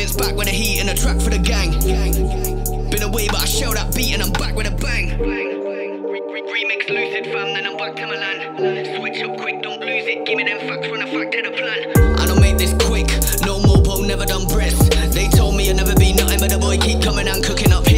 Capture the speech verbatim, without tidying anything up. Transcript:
Vince back with the heat and a track for the gang. Been away but I shell that beat and I'm back with a bang. Remix Lucid fam, then I'm back to Milan. Switch up quick, don't lose it. Give me them facts, run a fact to the plan. I don't make this quick, no mopo, never done breasts. They told me I'd never be nothing, but the boy keep coming and cooking up.